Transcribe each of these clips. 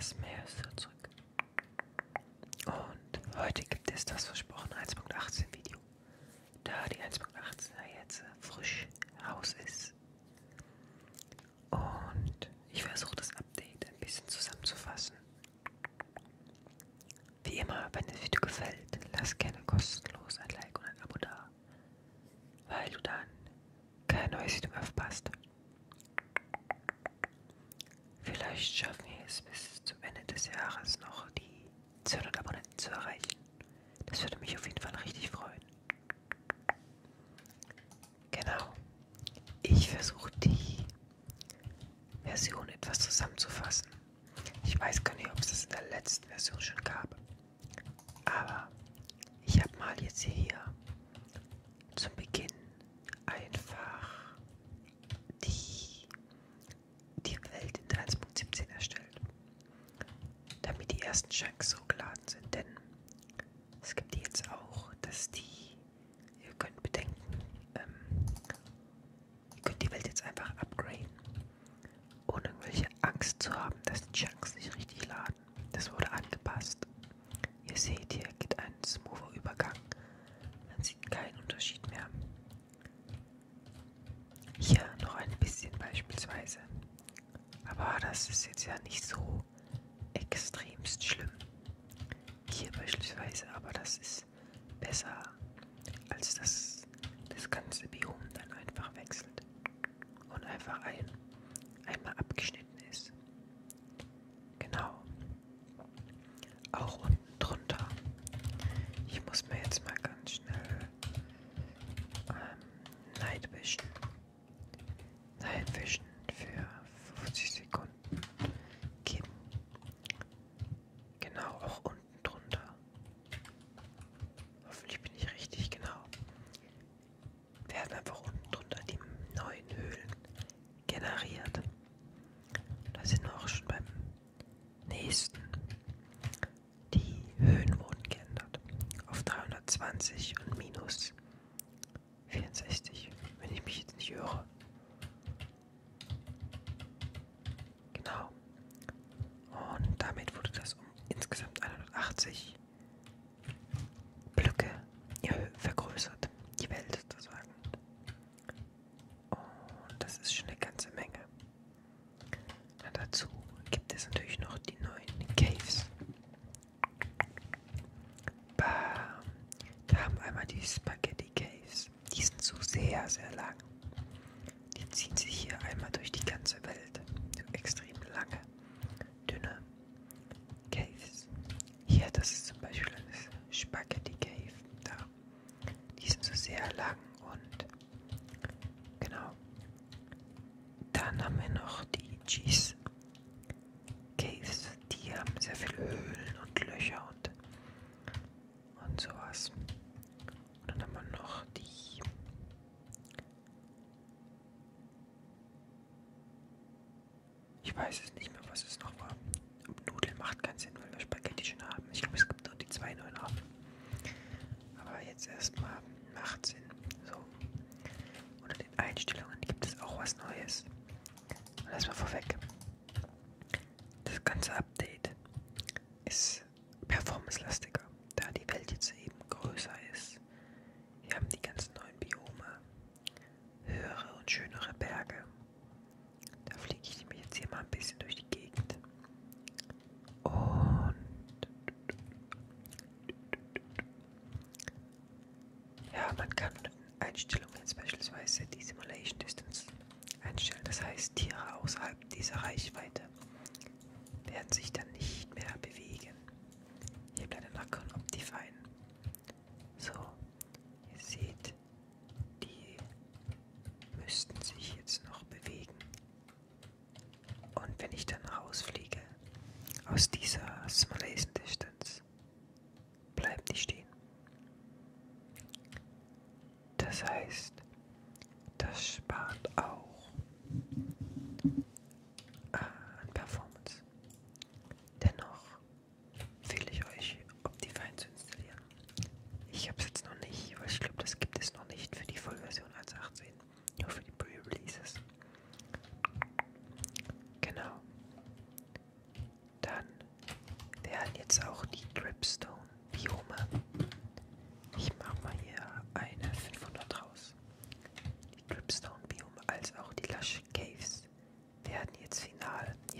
ASMR ist wieder zurück. Und heute gibt es das versprochene 1.18 Video. Da die 1.18er jetzt frisch raus ist. Und ich versuche das Update ein bisschen zusammenzufassen. Wie immer, wenn das Video gefällt, lass gerne kostenlos ein Like und ein Abo da, weil du dann kein neues Video mehr verpasst. Vielleicht schaffen wir es bis zum Ende des Jahres noch die 200 Abonnenten zu erreichen. Das würde mich auf jeden Fall richtig freuen. Genau. Ich versuche die Version etwas zusammenzufassen. Ich weiß gar nicht, ob es das in der letzten Version schon gab. Aber ich habe mal jetzt hier zum Beginn einfach die Welt in 1.17 erstellt, damit die ersten Chunks hochgeladen sind, denn es gibt die jetzt auch, dass die, ihr könnt bedenken, ihr könnt die Welt jetzt einfach upgraden, ohne irgendwelche Angst zu haben, dass die Chunks nicht richtig laden. Das wurde angepasst. Ihr seht, hier geht ein smoother Übergang, man sieht keinen Unterschied mehr. Hier noch ein bisschen beispielsweise. Aber das ist jetzt ja nicht so extremst schlimm. Hier beispielsweise, aber das ist besser, als das ganze Biom dann einfach wechselt und einfach einmal abgeschnitten ist. Genau. Auch unten drunter. Ich muss mir jetzt mal ganz schnell Night Vision für 50 Sekunden geben. Genau, auch unten drunter. Hoffentlich bin ich richtig, genau. Werden einfach unten drunter die neuen Höhlen generiert. Da sind wir auch schon beim nächsten. Die Höhen wurden geändert auf 320 und minus 64, wenn ich mich jetzt nicht irre. Genau. Und damit wurde das um insgesamt 180 Blöcke vergrößert, die Welt sozusagen. Und das ist schon eine ganze Menge. Dann dazu gibt es natürlich noch die neuen Caves. Bam. Da haben wir einmal die Spaghetti Caves. Die sind so sehr, sehr lang. Die ziehen sich hier einmal durch die ganze Welt. So extrem lange, dünne Caves. Hier, das ist zum Beispiel eine Spaghetti Cave. Da. Die sind so sehr lang und genau. Dann haben wir noch die Cheese Caves. Die haben sehr viele Höhlen und Löcher und sowas. Und dann haben wir noch die ich weiß es nicht mehr, was es noch war. Nudeln macht keinen Sinn, weil wir Spaghetti schon haben. Ich glaube, es gibt nur die zwei neuen Arten. Aber jetzt erstmal macht Sinn. So. Unter den Einstellungen gibt es auch was Neues. Und erstmal vorweg. Das ganze Update ist performance-lastiger, da die Welt jetzt eben größer ist. Wir haben die ganzen neuen Biome, höhere und schönere Berge. Da fliege ich nämlich jetzt hier mal ein bisschen durch die Gegend. Und ja, man kann unter den Einstellungen jetzt beispielsweise die Simulation Distance einstellen. Das heißt, Tiere außerhalb dieser Reichweite werden sich dann nicht mehr bewegen. Hier bleibt der Nacken Optifine. So, ihr seht, die müssten sich jetzt noch bewegen. Und wenn ich dann rausfliege aus dieser Simulation Distance, bleiben die stehen. Das heißt, das spart auch an Performance. Dennoch empfehle ich euch, Optifine zu installieren. Ich habe es jetzt noch nicht, weil ich glaube, das gibt es noch nicht für die Vollversion 1.18, nur für die Pre-Releases. Genau. Dann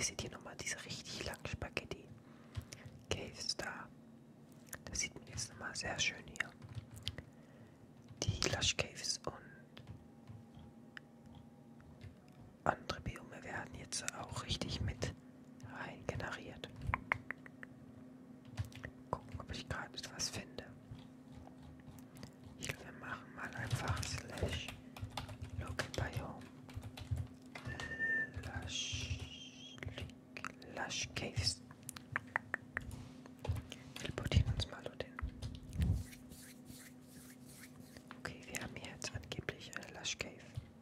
Ihr seht hier nochmal diese richtig langen Spaghetti Caves da. Das sieht man jetzt nochmal sehr schön hier. Die Lush Caves und andere Biome werden jetzt auch richtig mit rein generiert. Gucken, ob ich gerade etwas finde. Ich glaube, wir machen mal einfach slash local biome lush caves. Wir teleportieren uns mal dorthin. Okay, wir haben hier jetzt angeblich eine Lush Cave.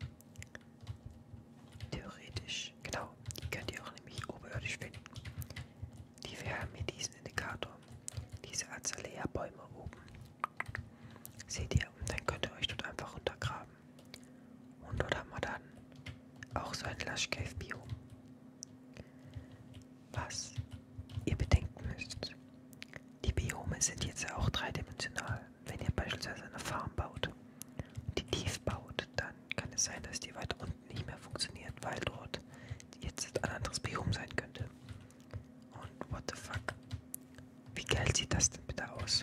Theoretisch, genau, die könnt ihr auch nämlich oberirdisch finden. Wir haben hier diesen Indikator, diese Azalea-Bäume oben. Seht ihr, und dann könnt ihr euch dort einfach runtergraben. Und dort haben wir dann auch so ein Lush Cave Biom. Was ihr bedenken müsst, die Biome sind jetzt auch dreidimensional. Wenn ihr beispielsweise eine Farm baut und die tief baut, dann kann es sein, dass die weiter unten nicht mehr funktioniert, weil dort jetzt ein anderes Biom sein könnte. Und what the fuck? Wie geil sieht das denn bitte aus?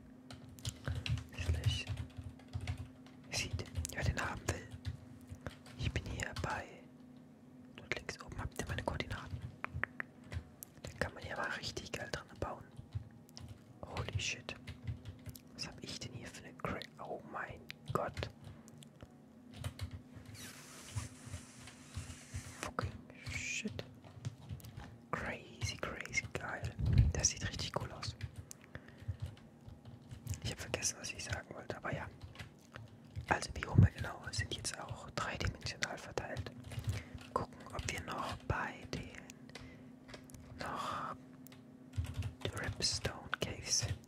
Sieht, wer den haben will. Ich bin hier bei. Dort links oben habt ihr meine Koordinaten. Da kann man ja mal richtig geil dran bauen. Holy shit. Was hab ich denn hier für eine Crack? Oh mein Gott. Fucking shit. Crazy, crazy geil. Das sieht richtig cool aus. Ich habe vergessen, was ich sagen wollte, aber ja. Also Biome genau sind jetzt auch dreidimensional verteilt. Gucken, ob wir noch bei den Dripstone Caves finden.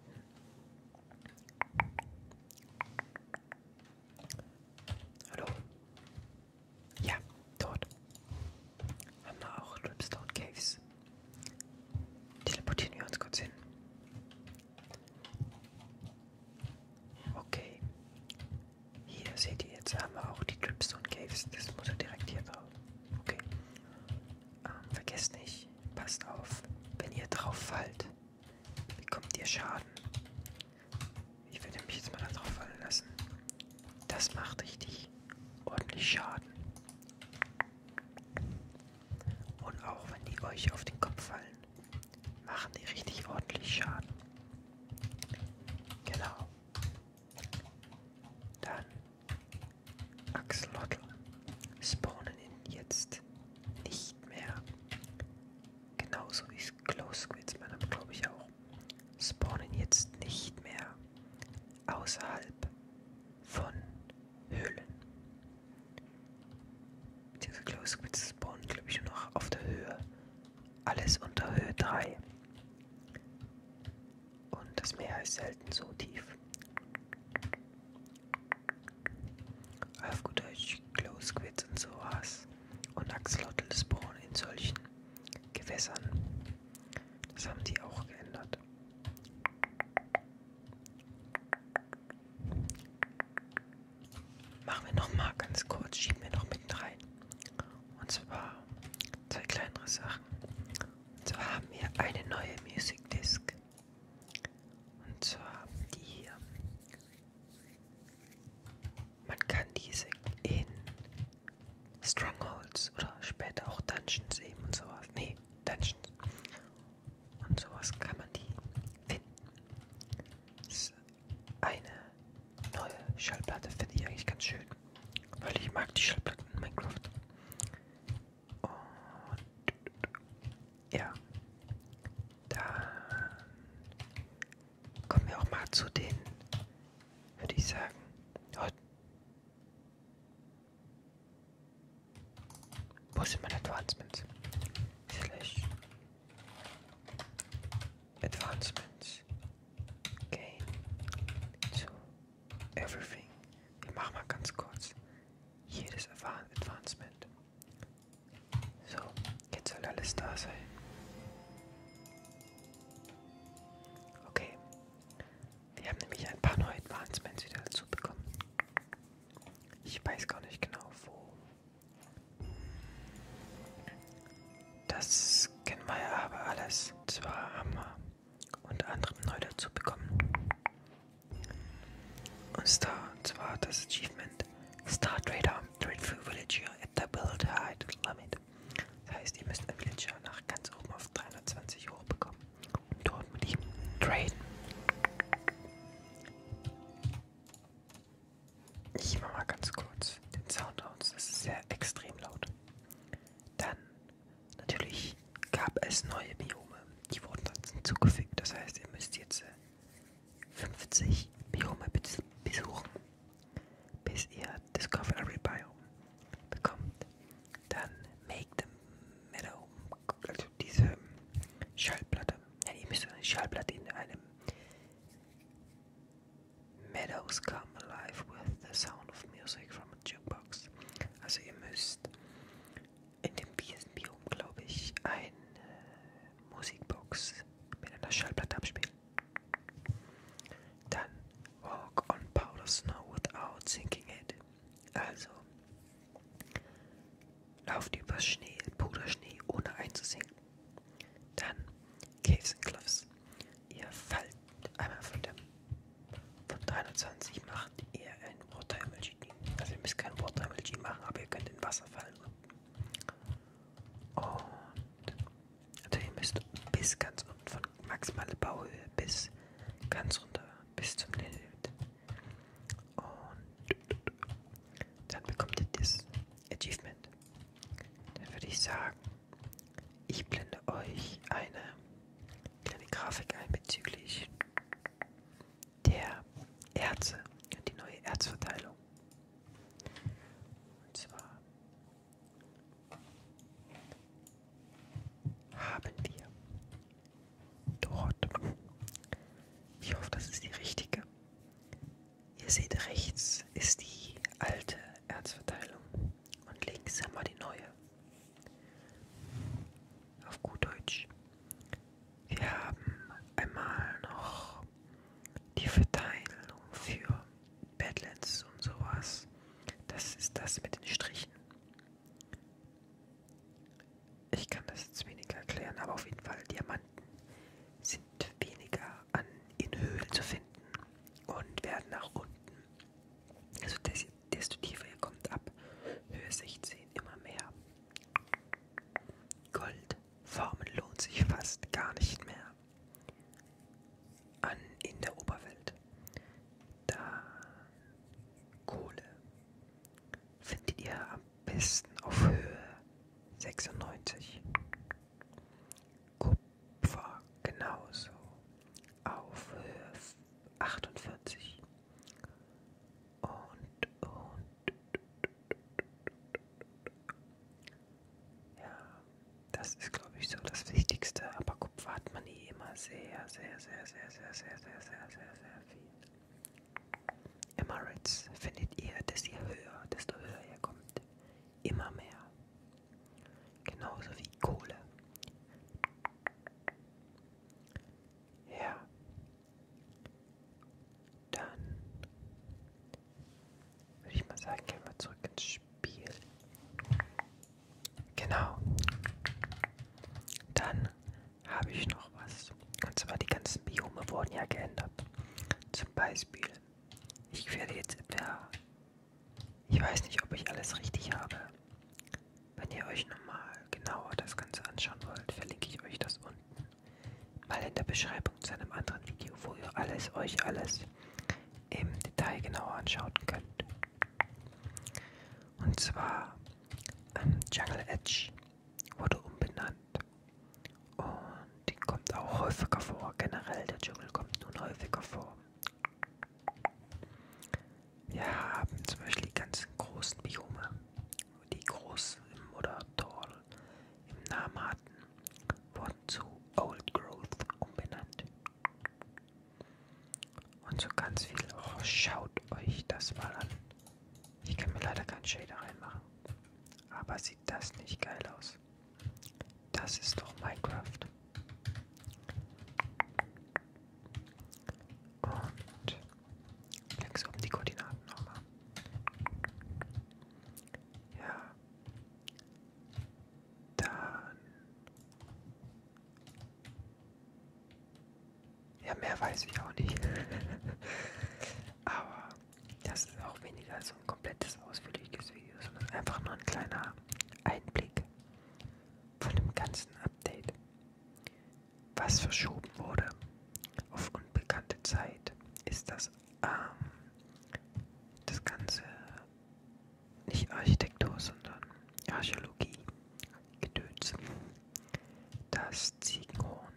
Hallo? Ja, dort haben wir auch Dripstone Caves. Teleportieren wir uns kurz hin. Okay. Hier seht ihr, jetzt haben wir auch die Dripstone Caves. Das muss ja direkt hier drauf. Okay. Vergesst nicht, passt auf, wenn ihr drauf fallt, bekommt ihr Schaden. Ich werde mich jetzt mal da drauf fallen lassen. Das macht richtig ordentlich Schaden. Und auch wenn die euch auf den Kopf fallen, machen die richtig ordentlich Schaden. Genau. Dann Axolotl spawnen jetzt nicht mehr. Genauso wie Close Squids, meiner glaube ich auch. Spawnen jetzt nicht mehr außerhalb von Höhlen. Diese Close Squids spawnen, glaube ich, nur noch auf der Höhe. Alles unter Höhe 3. Und das Meer ist selten so tief. Auf gut Deutsch, Close Squids und sowas. Und Axolotl spawnen in solchen Gewässern. Das haben die auch geändert. Machen wir nochmal ganz kurz, schieben wir noch mit rein. Und zwar zwei kleinere Sachen. Und zwar haben wir eine neue Music Disc. Und zwar die hier. Man kann diese in Strongholds oder später auch Dungeons eben und sowas. Nee, Dungeons. Und sowas kann man die finden. Das ist eine neue Schallplatte, finde ich eigentlich ganz schön. Weil ich mag die Schallplatten in Minecraft. Und ja, dann kommen wir auch mal zu den, würde ich sagen, wo sind meine Advancements? Slash Advancements. Gain to everything. Wir machen mal ganz kurz jedes Advancement. So, jetzt soll alles da sein. Okay. Wir haben nämlich ein paar neue Advancements wieder dazu bekommen. Ich weiß gar nicht genau, wo das Nice. Zwar haben wir unter anderem neu dazu bekommen. Und zwar das Achievement Star Trader, Trade for Villager at the Build Height Limit. Das heißt, ihr müsst einen Villager nach ganz oben auf 320 hochbekommen und dort mit ihm traden. Ich mache mal ganz kurz den Sound aus, das ist sehr extrem laut. Dann natürlich gab es neue Biome, die wurden dann hinzugefügt. Das heißt, ihr müsst jetzt 50 Biome besuchen, bis ihr Discover Every Biome bekommt. Dann Make the Meadow, also diese Schallplatte. Ja, ihr müsst eine Schallplatte in einem Meadows come alive with the sound of music from a jukebox. Also ihr müsst in dem Biom, glaube ich, eine Musikbox mit einer Schallplatte abspielen. Dann Walk on powder snow without sinking it. Also lauft über Schnee, Puderschnee, ohne einzusinken. Dann Caves and Cliffs. Ihr fallt einmal von 320 macht ihr ein Water MLG. Also ihr müsst kein Water MLG machen, aber ihr könnt in Wasser fallen. Und also ihr müsst bis ganz unten von maximale Bauhöhe bis ganz runter bis zum Limit. Und dann bekommt ihr das Achievement. Dann würde ich sagen, ich blende euch eine kleine Grafik ein bezüglich der Erze und die neue Erzverteilung. Und zwar haben wir dort, ich hoffe, das ist die richtige. Ihr seht, rechts ist die alte Erzverteilung und links haben wir die neue. Auf gut Deutsch. Wir haben einmal noch die Verteilung für Badlands und sowas. Das ist das mit den Strichen. Ich kann das jetzt weniger erklären, aber auf jeden Fall Diamanten sind weniger in Höhlen zu finden und werden nach unten. Also desto tiefer ihr kommt ab, Höhe 16 immer mehr. Gold formen lohnt sich fast gar nicht mehr in der Oberwelt. Da Kohle findet ihr am besten auf Höhe 96. Kupfer genauso auf Höhe 48. Ja, das ist, glaube ich, so das Wichtigste. Aber Kupfer hat man nie immer sehr viel. Emirates findet ihr, desto höher ihr kommt, immer mehr. Genauso wie Kohle. Ja. Dann würde ich mal sagen, gehen wir zurück ins Spiel. Genau. Dann habe ich noch was. Und zwar die ganzen Biome wurden ja geändert. Zum Beispiel, ich werde jetzt etwa, ich weiß nicht, ob ich alles richtig habe. Wenn ihr euch nochmal genauer das Ganze anschauen wollt, verlinke ich euch das unten mal in der Beschreibung zu einem anderen Video, wo ihr euch alles im Detail genauer anschauen könnt. Und zwar Jungle Edge wurde umbenannt und die kommt auch häufiger vor. Generell der Dschungel kommt nun häufiger vor. Wir haben zum Beispiel die ganzen großen Biome, die groß oder tall im Namen hatten, wurden zu Old Growth umbenannt. Und so ganz viel. Oh, schaut euch das mal an. Ich kann mir leider keinen Shader reinmachen. Aber sieht das nicht geil aus? Das ist doch Minecraft. Und links oben die Koordinaten nochmal. Ja. Dann Ja, mehr weiß ich auch nicht. Aber das ist auch weniger so ein komplettes, ausführliches Video, sondern einfach nur ein kleiner Einblick von dem ganzen Update. Was verschoben wurde auf unbekannte Zeit, ist das Ganze nicht Architektur, sondern Archäologie, Gedöns. Das Ziegenhorn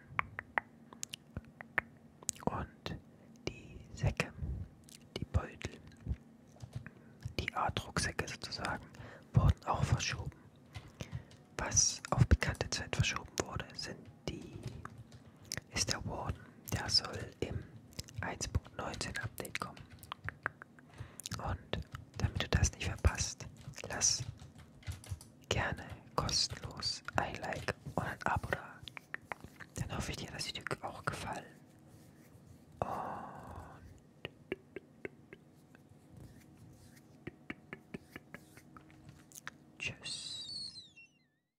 und die Säcke, die Beutel, die Art-Rucksäcke sozusagen, wurden auch verschoben. Was auf bekannte Zeit verschoben wurde, ist der Warden. Der soll im 1.19 Update kommen. Und damit du das nicht verpasst, lass gerne kostenlos ein Like und ein Abo da. Dann hoffe ich dir, das Video auch gefallen. Und tschüss.